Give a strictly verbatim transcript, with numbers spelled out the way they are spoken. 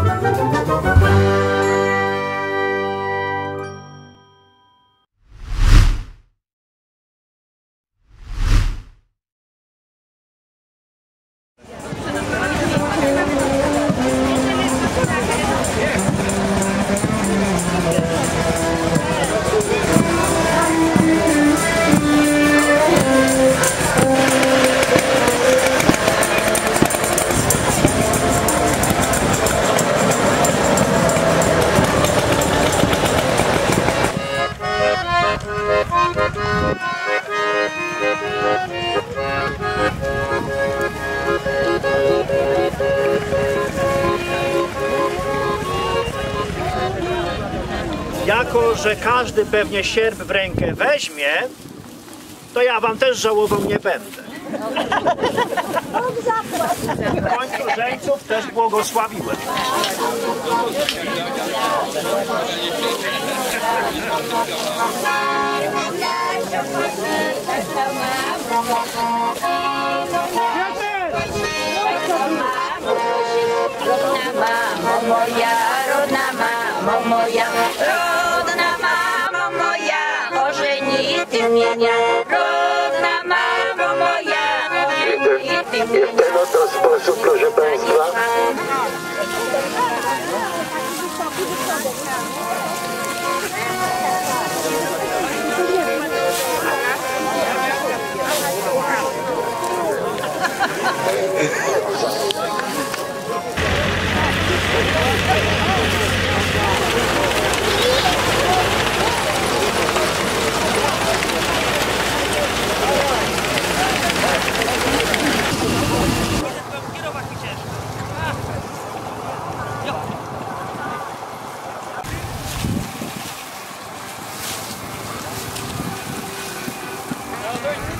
Jako że każdy pewnie sierp w rękę weźmie, to ja wam też żałował nie będę. W końcu żeńców też błogosławiłem. Mamo moja, rodna mamo moja, rodna mamo moja, ożeni ty mnie, rodna mamo moja, ożeni ty mnie. Jest ten oto sposób, proszę Państwa. Dobra.